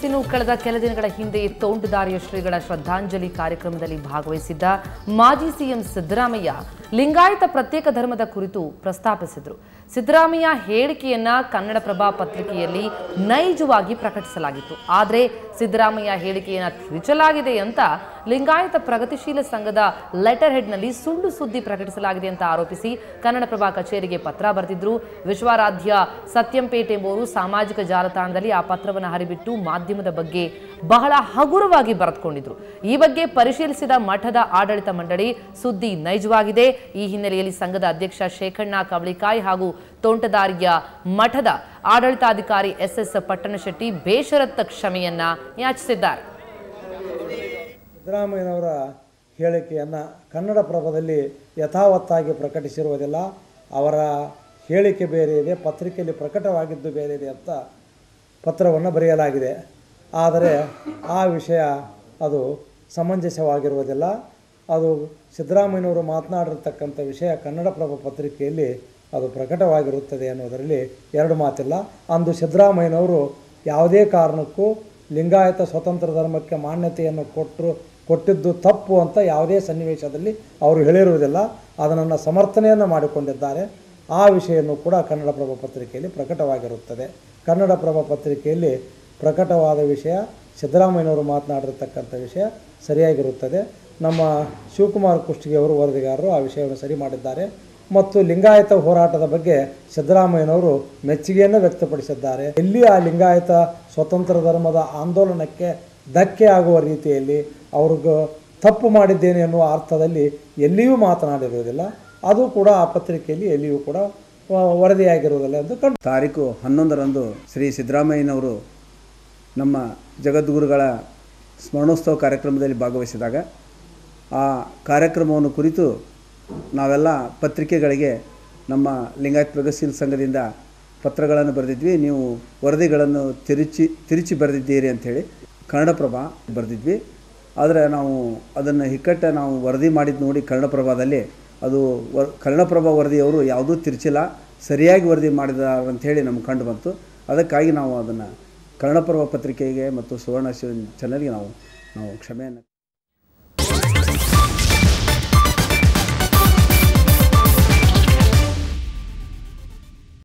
ಇನ್ನು ಕಳೆದ ಕೆಲ ದಿನಗಳ ಹಿಂದೆ ತೋಂಟದಾರ್ಯ ಶ್ರೀಗಳ ಶ್ರದ್ಧಾಂಜಲಿ ಕಾರ್ಯಕ್ರಮದಲ್ಲಿ ಭಾಗವಹಿಸಿದ್ದ ಮಾಜಿ ಸಿಎಂ ಸಿದ್ದರಾಮಯ್ಯ ಲಿಂಗಾಯತ ಪ್ರತ್ಯೇಕ ಧರ್ಮದ ಕುರಿತು ಪ್ರಸ್ತಾಪಿಸಿದರು. ಸಿದ್ದರಾಮಯ್ಯ ಹೇಳಿಕೆಯನ್ನ ಕನ್ನಡಪ್ರಭ ಪತ್ರಿಕೆಯಲ್ಲಿ ನೈಜವಾಗಿ ಪ್ರಕಟಿಸಲಾಗಿತ್ತು. ಆದರೆ ಸಿದ್ದರಾಮಯ್ಯ ಹೇಳಿಕೆಯನ್ನ ತಿರುಚಲಾಗಿದೆ ಅಂತ ಲಿಂಗಾಯತ ಪ್ರಗತಿಶೀಲ ಸಂಘದ ಲೆಟರ್ ಹೆಡ್ನಲ್ಲಿ ಸುಳ್ಳು ಸುದ್ದಿ ಪ್ರಕಟಿಸಲಾಗಿದೆ ಅಂತ ಆರೋಪಿಸಿ ಕನ್ನಡಪ್ರಭ ಕಚೇರಿಗೆ ಪತ್ರ ಬರೆದಿದ್ರು. ವಿಶ್ವಾರಾಧ್ಯ ಸತ್ಯಂಪೇಟೆ ಎಂಬುವರು ಸಾಮಾಜಿಕ ಜಾಲತಾಣದಲ್ಲಿ ಆ ಪತ್ರವನ್ನು ಹರಿಬಿಟ್ಟು ಮಾಧ್ಯಮದ ಬಗ್ಗೆ ಬಹಳ ಹಗುರವಾಗಿ ಬರೆದುಕೊಂಡಿದ್ರು. ಈ ಬಗ್ಗೆ ಪರಿಶೀಲಿಸಿದ ಮಠದ ಆಡಳಿತ ಮಂಡಳಿ ಸುದ್ದಿ ನೈಜವಾಗಿದೆ. ಈ ಹಿನ್ನೆಲೆಯಲ್ಲಿ ಸಂಘದ ಅಧ್ಯಕ್ಷ ಶೇಖಣ್ಣ ಕವಳಿಕಾಯಿ ಹಾಗೂ ತೋಂಟದಾರ್ಯ ಮಠದ ಆಡಳಿತಾಧಿಕಾರಿ SS ಪಟ್ಟಣಶೆಟ್ಟಿ ಬೇಷರತ್ತ ಕ್ಷಮೆಯನ್ನ ಯಾಚಿಸಿದ್ದಾರೆ. ಸಿದ್ದರಾಮಯ್ಯನವರ ಹೇಳಿಕೆಯನ್ನು ಕನ್ನಡಪ್ರಭದಲ್ಲಿ ಯಥಾವತ್ತಾಗಿ ಪ್ರಕಟಿಸಿರುವುದಿಲ್ಲ. ಅವರ ಹೇಳಿಕೆ ಬೇರೆ ಇದೆ, ಪತ್ರಿಕೆಯಲ್ಲಿ ಪ್ರಕಟವಾಗಿದ್ದು ಬೇರೆ ಇದೆ ಅಂತ ಪತ್ರವನ್ನು ಬರೆಯಲಾಗಿದೆ. ಆದರೆ ಆ ವಿಷಯ ಅದು ಸಮಂಜಸವಾಗಿರುವುದಿಲ್ಲ. ಅದು ಸಿದ್ದರಾಮಯ್ಯನವರು ಮಾತನಾಡಿರ್ತಕ್ಕಂಥ ವಿಷಯ ಕನ್ನಡಪ್ರಭ ಪತ್ರಿಕೆಯಲ್ಲಿ ಅದು ಪ್ರಕಟವಾಗಿರುತ್ತದೆ ಅನ್ನೋದರಲ್ಲಿ ಎರಡು ಮಾತಿಲ್ಲ. ಅಂದು ಸಿದ್ದರಾಮಯ್ಯನವರು ಯಾವುದೇ ಕಾರಣಕ್ಕೂ ಲಿಂಗಾಯತ ಸ್ವತಂತ್ರ ಧರ್ಮಕ್ಕೆ ಮಾನ್ಯತೆಯನ್ನು ಕೊಟ್ಟಿದ್ದು ತಪ್ಪು ಅಂತ ಯಾವುದೇ ಸನ್ನಿವೇಶದಲ್ಲಿ ಅವರು ಹೇಳಿರುವುದಿಲ್ಲ. ಅದನ್ನು ಸಮರ್ಥನೆಯನ್ನು ಮಾಡಿಕೊಂಡಿದ್ದಾರೆ. ಆ ವಿಷಯವನ್ನು ಕೂಡ ಕನ್ನಡಪ್ರಭ ಪತ್ರಿಕೆಯಲ್ಲಿ ಪ್ರಕಟವಾಗಿರುತ್ತದೆ. ಕನ್ನಡಪ್ರಭ ಪತ್ರಿಕೆಯಲ್ಲಿ ಪ್ರಕಟವಾದ ವಿಷಯ ಸಿದ್ದರಾಮಯ್ಯನವರು ಮಾತನಾಡಿರ್ತಕ್ಕಂಥ ವಿಷಯ ಸರಿಯಾಗಿರುತ್ತದೆ. ನಮ್ಮ ಶಿವಕುಮಾರ್ ಕುಷ್ಟಗಿ ಅವರು ವರದಿಗಾರರು ಆ ವಿಷಯವನ್ನು ಸರಿ ಮಾಡಿದ್ದಾರೆ ಮತ್ತು ಲಿಂಗಾಯತ ಹೋರಾಟದ ಬಗ್ಗೆ ಸಿದ್ದರಾಮಯ್ಯನವರು ಮೆಚ್ಚುಗೆಯನ್ನು ವ್ಯಕ್ತಪಡಿಸಿದ್ದಾರೆ. ಎಲ್ಲಿ ಆ ಲಿಂಗಾಯತ ಸ್ವತಂತ್ರ ಧರ್ಮದ ಆಂದೋಲನಕ್ಕೆ ಧಕ್ಕೆ ಆಗುವ ರೀತಿಯಲ್ಲಿ ಅವ್ರಿಗೆ ತಪ್ಪು ಮಾಡಿದ್ದೇನೆ ಎನ್ನುವ ಅರ್ಥದಲ್ಲಿ ಎಲ್ಲಿಯೂ ಮಾತನಾಡಿರುವುದಿಲ್ಲ. ಅದು ಕೂಡ ಆ ಪತ್ರಿಕೆಯಲ್ಲಿ ಎಲ್ಲಿಯೂ ಕೂಡ ವರದಿಯಾಗಿರುವುದಿಲ್ಲ ಎಂದು ಕಂಡು ತಾರೀಕು 11ರಂದು ಶ್ರೀ ಸಿದ್ದರಾಮಯ್ಯನವರು ನಮ್ಮ ಜಗದ್ಗುರುಗಳ ಸ್ಮರಣೋತ್ಸವ ಕಾರ್ಯಕ್ರಮದಲ್ಲಿ ಭಾಗವಹಿಸಿದಾಗ ಆ ಕಾರ್ಯಕ್ರಮವನ್ನು ಕುರಿತು ನಾವೆಲ್ಲ ಪತ್ರಿಕೆಗಳಿಗೆ ನಮ್ಮ ಲಿಂಗಾಯತ ಪ್ರಗತಿಶೀಲ ಸಂಘದಿಂದ ಪತ್ರಗಳನ್ನು ಬರೆದಿದ್ವಿ. ನೀವು ವರದಿಗಳನ್ನು ತಿರುಚಿ ಬರೆದಿದ್ದೀರಿ ಅಂಥೇಳಿ ಕನ್ನಡಪ್ರಭ ಬರೆದಿದ್ವಿ. ಆದರೆ ನಾವು ಅದನ್ನು ನಾವು ವರದಿ ಮಾಡಿದ್ದು ನೋಡಿ ಕನ್ನಡಪ್ರಭದಲ್ಲಿ ಅದು ಕನ್ನಡಪ್ರಭ ವರದಿಯವರು ಯಾವುದೂ ತಿರುಚಿಲ್ಲ, ಸರಿಯಾಗಿ ವರದಿ ಮಾಡಿದ್ದಾರೆ ಅಂಥೇಳಿ ನಮ್ಗೆ ಕಂಡು ಬಂತು. ಅದಕ್ಕಾಗಿ ನಾವು ಅದನ್ನು ಕನ್ನಡಪ್ರಭ ಪತ್ರಿಕೆಗೆ ಮತ್ತು ಸುವರ್ಣ ಚಾನಲ್ಗೆ ನಾವು ಕ್ಷಮೆಯನ್ನು